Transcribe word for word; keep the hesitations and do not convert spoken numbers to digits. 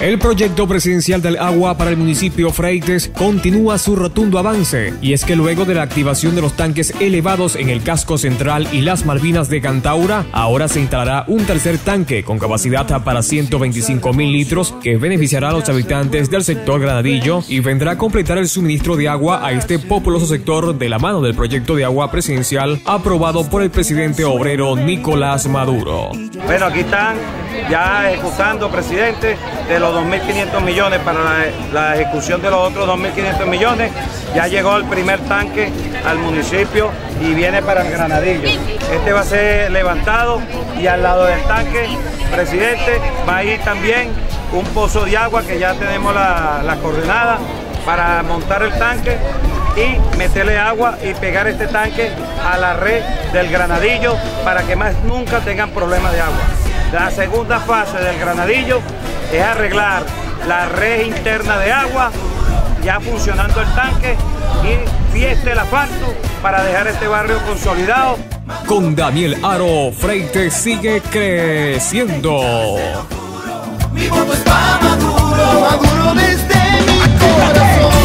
El proyecto presidencial del agua para el municipio Freites continúa su rotundo avance, y es que luego de la activación de los tanques elevados en el casco central y las Malvinas de Cantaura, ahora se instalará un tercer tanque con capacidad para ciento veinticinco mil litros que beneficiará a los habitantes del sector Granadillo y vendrá a completar el suministro de agua a este populoso sector de la mano del proyecto de agua presidencial aprobado por el presidente obrero Nicolás Maduro. Bueno, aquí están ya ejecutando, presidente, de los dos mil quinientos millones para la, la ejecución de los otros dos mil quinientos millones. Ya llegó el primer tanque al municipio y viene para el Granadillo. Este va a ser levantado y al lado del tanque, presidente, va a ir también un pozo de agua que ya tenemos la, la coordenada para montar el tanque y meterle agua y pegar este tanque a la red del Granadillo para que más nunca tengan problemas de agua. La segunda fase del Granadillo es arreglar la red interna de agua, ya funcionando el tanque, y fieste el asfalto para dejar este barrio consolidado. Con Daniel Aro, Freites sigue creciendo. Mi voto es para Maduro, Maduro desde mi corazón.